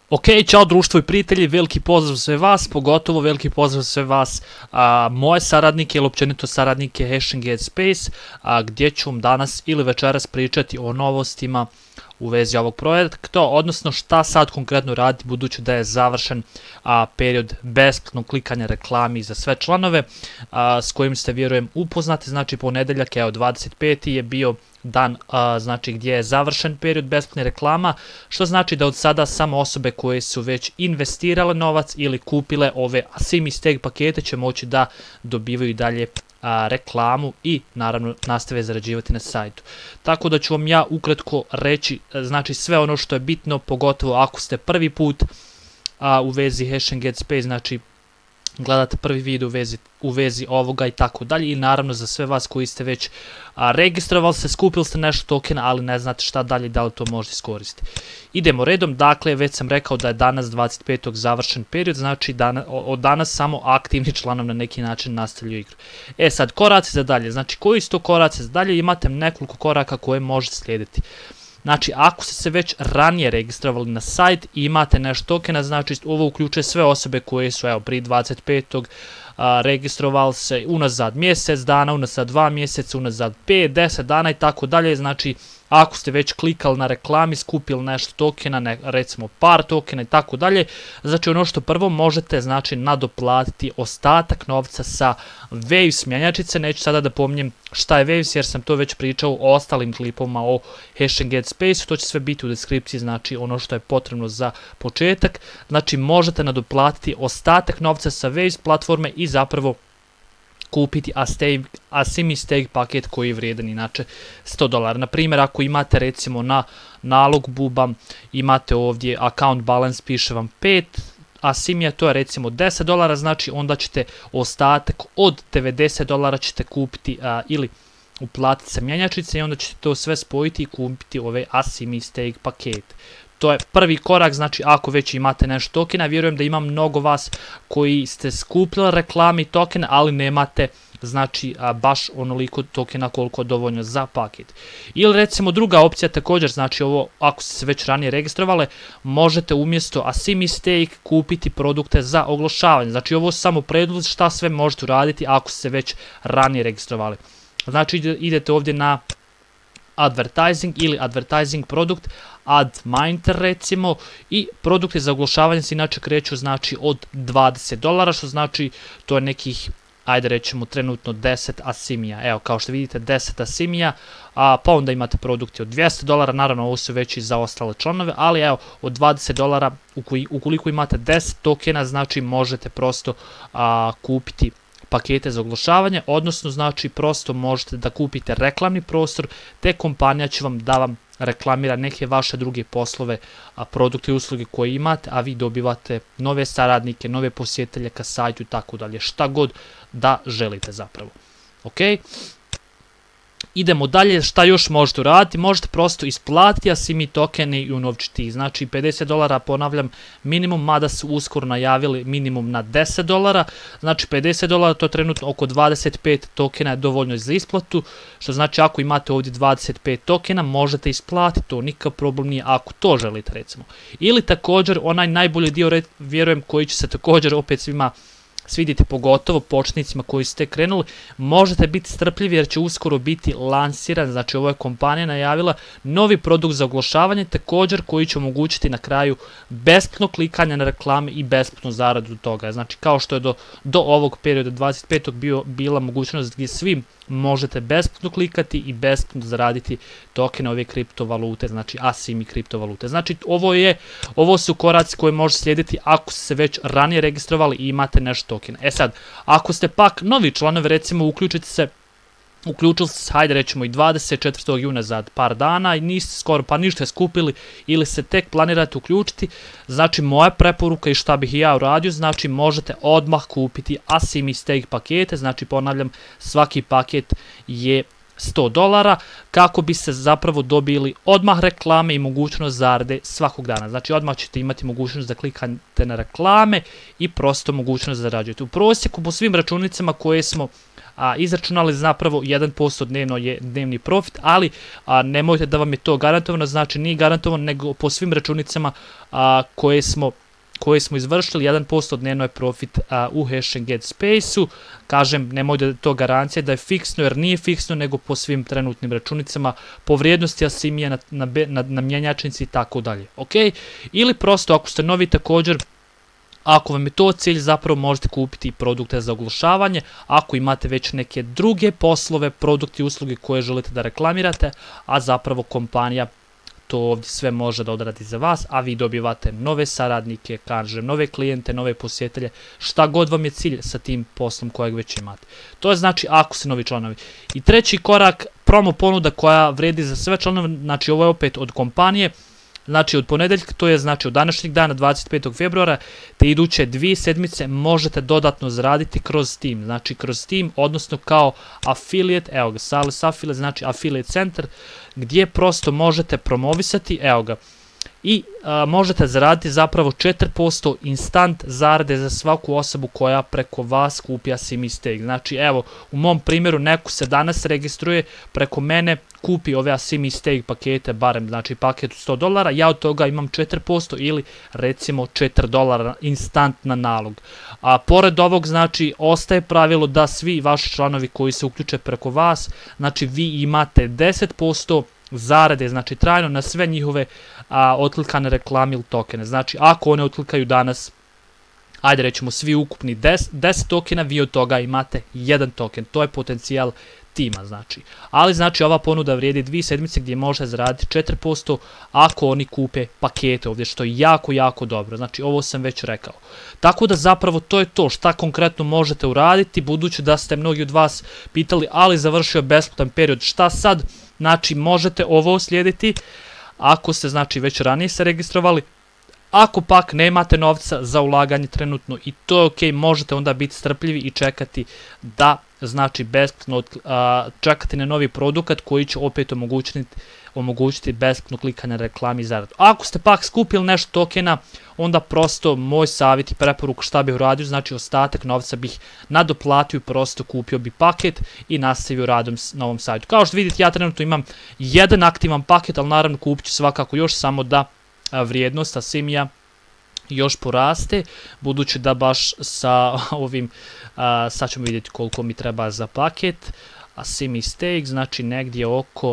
Ok, čao društvo i prijatelji, veliki pozdrav za sve vas, pogotovo veliki pozdrav za sve vas, moje saradnike ili općenito saradnike Hashing Get Space, gdje ću vam danas ili večeras pričati o novostima u vezi ovog projekta, odnosno šta sad konkretno radi budući da je završen period besplatnog klikanja reklami za sve članove s kojim ste, vjerujem, upoznati. Znači ponedeljak, evo 25. je bio dan znači gdje je završen period besplatne reklama, što znači da od sada samo osobe koje su već investirale novac ili kupile ove Asimi Stake pakete će moći da dobivaju dalje reklamu i naravno nastave zarađivati na sajtu. Tako da ću vam ja ukratko reći znači sve ono što je bitno, pogotovo ako ste prvi put u vezi Hashing Get Space, znači gledate prvi video u vezi ovoga i tako dalje, i naravno za sve vas koji ste već registrovali se, skupili ste nešto tokena, ali ne znate šta dalje, da li to možete iskoristiti. Idemo redom, dakle već sam rekao da je danas 25. završen period, znači od danas samo aktivni članovi na neki način nastavljaju igru. E sad, koraci za dalje, znači koji su to koraci za dalje, imate nekoliko koraka koje možete slijediti. Znači, ako ste se već ranije registrovali na sajt i imate nešto tokena, znači ovo uključuje sve osobe koje su, evo, prije 25. registrovali se unazad mjesec dana, unazad 2 mjeseca, unazad 5, 10 dana i tako dalje. Znači, ako ste već klikali na reklami, skupili nešto tokena, recimo par tokena i tako dalje, znači ono što prvo možete, znači, nadoplatiti ostatak novca sa Waves mjenjačice. Neću sada da pominjem šta je Waves jer sam to već pričao o ostalim klipovima o Hashing Get Space, to će sve biti u deskripciji, znači ono što je potrebno za početak. Znači možete nadoplatiti ostatak novca sa Waves platforme i zapravo kupiti Asimi Stake paket koji je vrijedan inače $100. Na primjer, ako imate recimo na nalog buba, imate ovdje account balance, piše vam 5 Asimija, to je recimo $10, znači onda ćete ostatak od $90 ćete kupiti ili uplatiti sa mjenjačice i onda ćete to sve spojiti i kupiti ove Asimi Stake pakete. To je prvi korak, znači ako već imate nešto tokena, vjerujem da ima mnogo vas koji ste skupili reklami tokena, ali nemate znači baš onoliko tokena koliko je dovoljno za paket. Ili recimo druga opcija također, znači ovo ako ste se već ranije registrovali, možete umjesto Asimi Stake kupiti produkte za oglašavanje. Znači ovo su samo preduvjet šta sve možete uraditi ako ste se već ranije registrovali. Znači idete ovdje na advertising ili advertising produkt, AdMiner recimo, i produkti za oglašavanje se inače kreću znači od $20, što znači to je nekih, ajde rećemo trenutno 10 Asimija. Evo kao što vidite 10 Asimija, pa onda imate produkti od $200, naravno ovo su već i za ostale članove, ali evo od $20 ukoliko imate 10 tokena, znači možete prosto kupiti pakete za oglašavanje, odnosno znači prosto možete da kupite reklamni prostor, te kompanija će vam da vam reklamira neke vaše druge poslove, produkte i usluge koje imate, a vi dobivate nove saradnike, nove posjetitelje ka sajtu i tako dalje, šta god da želite zapravo. Ok? Idemo dalje, šta još možete uraditi, možete prosto isplatiti Asimi tokene i unovčiti, znači $50 ponavljam minimum, mada su uskoro najavili minimum na $10, znači $50 to je trenutno oko 25 tokena je dovoljno za isplatu, što znači ako imate ovdje 25 tokena možete isplatiti, to nikakav problem nije ako to želite recimo. Ili također onaj najbolji dio, vjerujem, koji će se također opet svima svidjeti, pogotovo početnicima koji ste krenuli, možete biti strpljivi jer će uskoro biti lansiran, znači ovo je kompanija najavila novi produkt za oglašavanje također koji će omogućiti na kraju besplatno klikanje na reklame i besplatnu zaradu toga. Znači kao što je do ovog perioda 25. bila mogućnost gdje svi možete besplatno klikati i besplatno zaraditi tokene ove kriptovalute, znači Asimi kriptovalute. Znači ovo su koraci koje možete slijediti ako ste se već ranije registrovali i imate nešto tokena. E sad, ako ste pak novi članovi, recimo uključili ste se, hajde rećemo i 24. juna za par dana i niste skoro pa ništa skupili ili se tek planirate uključiti, znači moja preporuka i šta bih i ja uradio, znači možete odmah kupiti Asimi Stake pakete, znači ponavljam svaki paket je $100 kako bi se zapravo dobili odmah reklame i mogućnost zarade svakog dana. Znači odmah ćete imati mogućnost da klikate na reklame i prosto mogućnost da zarađujete. U prosjeku po svim računicama koje smo izračunali zapravo 1% dnevno je dnevni profit, ali nemojte da vam je to garantovano, znači nije garantovano, nego po svim računicama koje smo izvršili 1% dnevno je profit u Hash and Get Space-u. Kažem, nemojte da je to garancija da je fiksno, jer nije fiksno, nego po svim trenutnim računicama, po vrijednosti Asimija na mjenjačnici i tako dalje. Ok? Ili prosto ako ste novi također, ako vam je to cilj, zapravo možete kupiti produkte za oglašavanje. Ako imate već neke druge poslove, produkti i usluge koje želite da reklamirate, a zapravo kompanija to ovdje sve može da odradi za vas, a vi dobivate nove saradnike, kažem, nove klijente, nove posjetitelje, šta god vam je cilj sa tim poslom kojeg već imate. To je znači ako ste novi članovi. I treći korak, promo ponuda koja vredi za sve članove, znači ovo je opet od kompanije, znači od ponedeljka, to je znači od današnjeg dana 25. februara, te iduće 2 sedmice možete dodatno zaraditi kroz Steam. Znači kroz Steam, odnosno kao affiliate, evo ga, Sales Affiliate, znači affiliate center, gdje prosto možete promovisati, evo ga, i možete zaraditi zapravo 4% instant zarade za svaku osobu koja preko vas kupi Asimi Stake. Znači evo, u mom primjeru neko se danas registruje preko mene, kupi ove Asimi Stake pakete, barem znači paket od $100, ja od toga imam 4% ili recimo $4 instant na nalog. A pored ovog znači ostaje pravilo da svi vaši članovi koji se uključe preko vas, znači vi imate 10% zarade, znači trajno na sve njihove otklikane reklame ili tokene. Znači ako one otklikaju danas, ajde rećemo svi ukupni 10 tokena, vi od toga imate 1 token, to je potencijal tima, znači. Ali znači ova ponuda vrijedi 2 sedmice gdje možete zaraditi 4% ako oni kupe pakete ovdje, što je jako, jako dobro. Znači ovo sam već rekao. Tako da zapravo to je to šta konkretno možete uraditi, budući da ste mnogi od vas pitali, ali završio besplatan period, šta sad? Znači možete ovo slijediti ako ste znači već ranije se registrovali. Ako pak nemate novca za ulaganje trenutno i to je ok, možete onda biti strpljivi i čekati da znači besplatno čekati na novi produkt koji će opet omogućiti besplatno klikanje reklami i zaradu. Ako ste pak skupili nešto tokena, onda prosto moj savjet i preporuka šta bih uradio, znači ostatak novca bih nadoplatio i prosto kupio bi paket i nastavio radom na ovom sajtu. Kao što vidite, ja trenutno imam jedan aktivan paket, ali naravno kupit ću svakako još samo da vrijednost Asimija još poraste, budući da baš sa ovim, sad ćemo vidjeti koliko mi treba za paket, Asimi Stake, znači negdje oko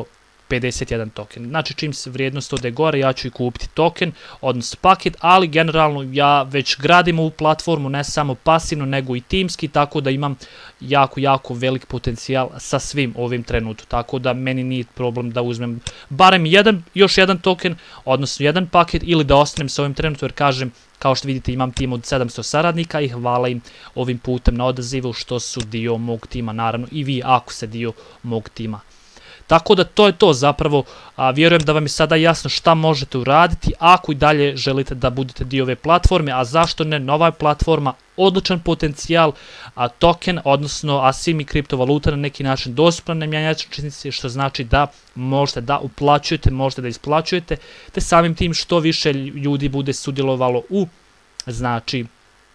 51 token. Znači čim se vrijednost ode gore, ja ću i kupiti token, odnosno paket, ali generalno ja već gradim ovu platformu, ne samo pasivno, nego i timski, tako da imam jako, jako velik potencijal sa svim ovim trenutkom. Tako da meni nije problem da uzmem barem još jedan token, odnosno jedan paket, ili da ostanem sa ovim trenutkom, jer kažem, kao što vidite imam tim od 700 saradnika i hvala im ovim putem na odazivu što su dio mog tima, naravno i vi ako ste dio mog tima. Tako da to je to zapravo, vjerujem da vam je sada jasno šta možete uraditi ako i dalje želite da budete dio ove platforme, a zašto ne, nova je platforma, odličan potencijal, token, odnosno Asimi kriptovaluta na neki način dostupna na mjenjačnici, što znači da možete da uplaćujete, možete da isplaćujete, te samim tim što više ljudi bude sudjelovalo znači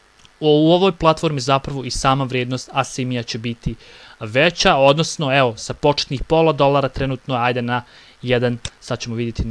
u ovoj platformi zapravo i sama vrijednost Asimija će biti veća, odnosno evo sa početnih $0,5 trenutno ajde na 1, sad ćemo vidjeti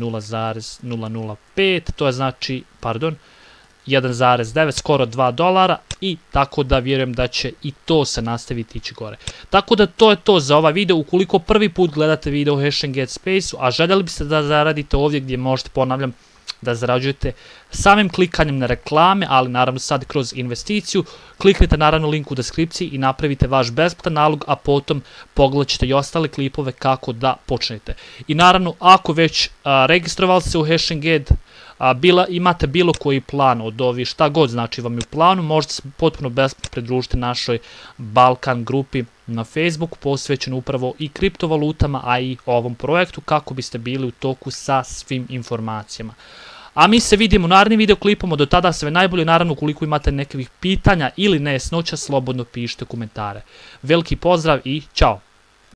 0,005, to je znači, pardon, 1,9, skoro $2 i tako da vjerujem da će i to se nastaviti ići gore. Tako da to je to za ovaj video. Ukoliko prvi put gledate video u Hash and Get Space-u, a željeli biste da zaradite ovdje gdje možete, ponavljam, da zarađujete samim klikanjem na reklame, ali naravno sad kroz investiciju, kliknite naravno link u deskripciji i napravite vaš besplatan nalog, a potom pogledat ćete i ostale klipove kako da počnete. I naravno ako već registrovali se u Hash and Get, imate bilo koji plan od ovih, šta god znači vam je u planu, možete se potpuno besplatno pridružiti našoj Balkan grupi na Facebooku, posvećeno upravo i kriptovalutama, a i ovom projektu, kako biste bili u toku sa svim informacijama. A mi se vidimo u narednim videoklipama, do tada sve najbolje, naravno ukoliko imate nekakvih pitanja ili nejasnoća, slobodno pišite komentare. Veliki pozdrav i ćao!